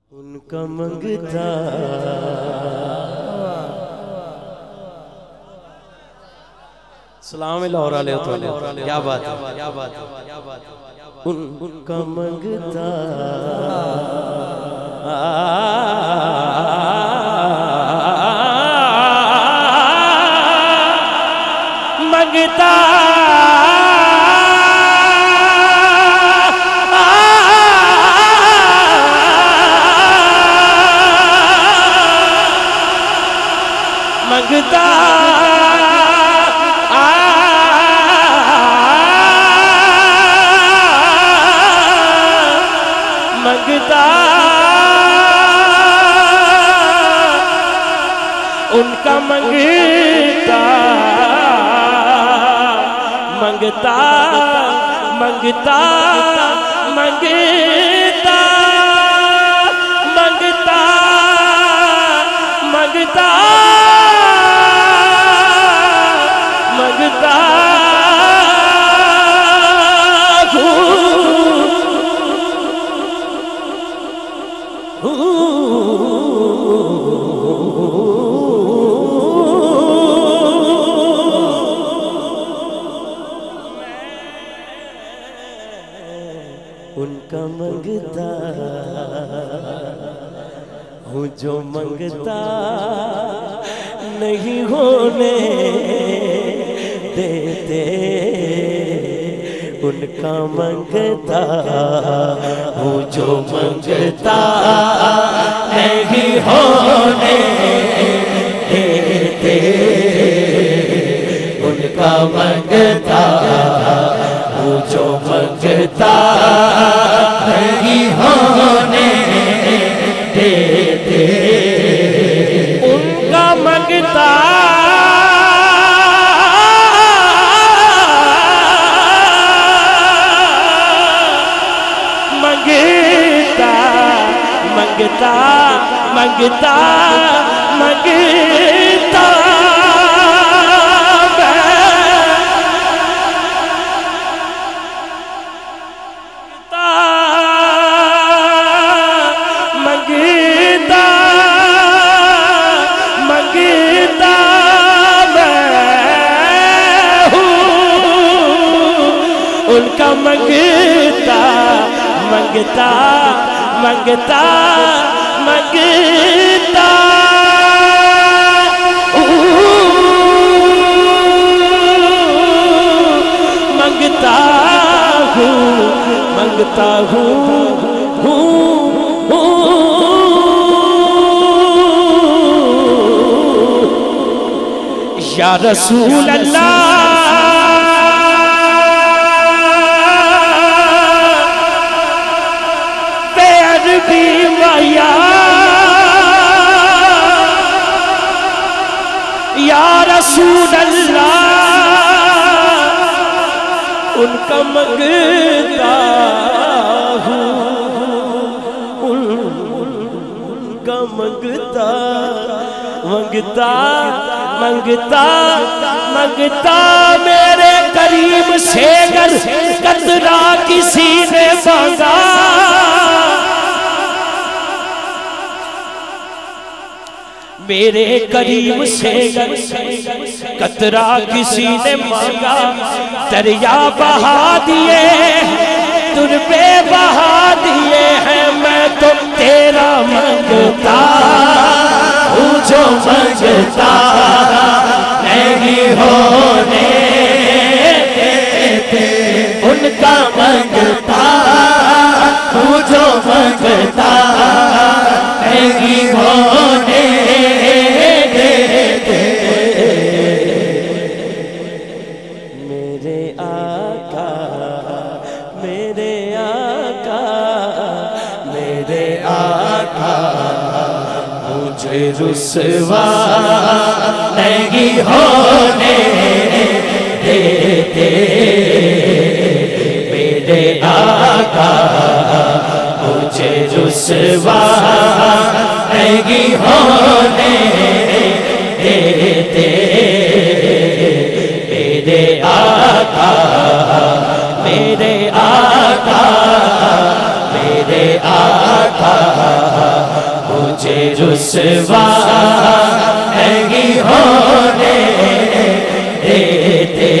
انکا منگتا سلام اللہ علیہ وسلم. کیا بات ہے. انکا منگتا منگتا منگتا منگتا ان کا منگتا منگتا منگتا منگتا منگتا منگتا منگتا ان کا منگتا ہوں جو منگتا نہیں ہونے دیتے ان کا منگتا ہوں جو منگتا نہیں ہونے دیتے ان کا منگتا ہوں جو منگتا نہیں ہونے دیتے ان کا منگتا منگتا منگتا منگتا منگتا ان کا منگتا منگتا منگتا منگتا منگتا ہوں منگتا ہوں یا رسول اللہ یا رسول اللہ ان کا منگتا ہوں ان کا منگتا منگتا منگتا منگتا میرے کریم سے گر قطرہ کسی نے مانگا میرے کریم سے قطرہ کسی نے مانگا دریا بہا دیے تربے بہا دیے ہیں میں تو تیرا منگتا ہوں جو منگتا نہیں ہونے دیتے ان کا منگتا ہوں جو منگتا نہیں ہونے رسوا نہیں ہونے دیتے میرے آقا مجھے رسوا نہیں ہونے دیتے میرے آقا میرے آقا میرے آقا رسوا نہیں ہونے دیتے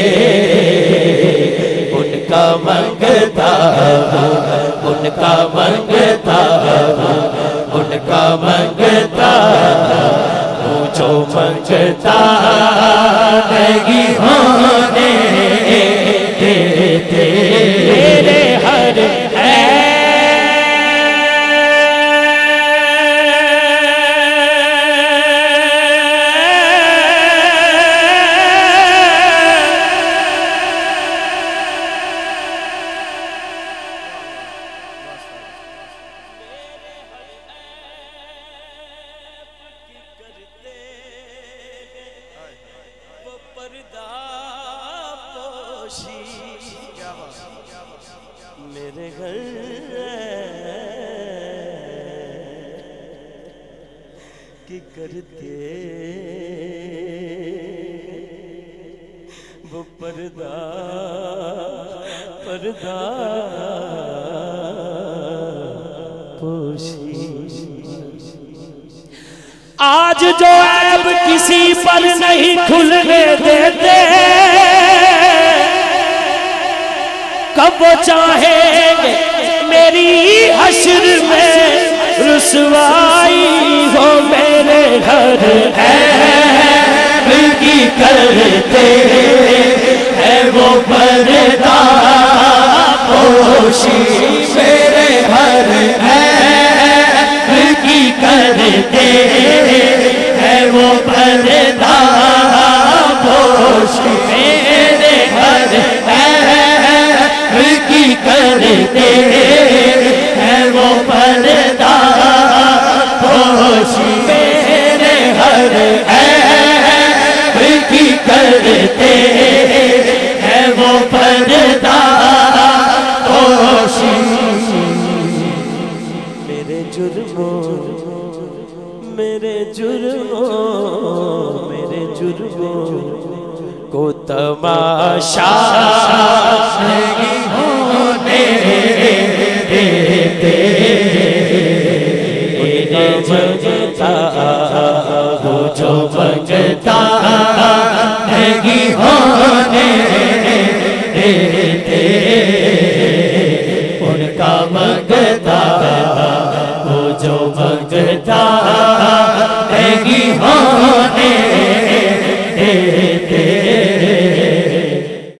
ان کا منگتا ہوں ان کا منگتا ہوں ان کا منگتا ہوں جو منگتا نہیں ہونے دیتے میرے ہر میرے گھر کی کرتے وہ پردہ پردہ پوشی آج جو عیب کسی پر نہیں کھلنے دیتے کب وہ چاہیں گے میری حشر میں رسوائی ہو میرے گھر عیب کی کرتے ہیں وہ پردہ پوشی میرے گھر عیب کی کرتے ہیں وہ پردہ پوشی میرے گھر کی کرتے ہیں وہ پردہ پوشی میرے ہر عیب کی کرتے ہیں وہ پردہ پوشی میرے جرموں میرے جرموں میرے جرموں کو تماشا نہیں ہونے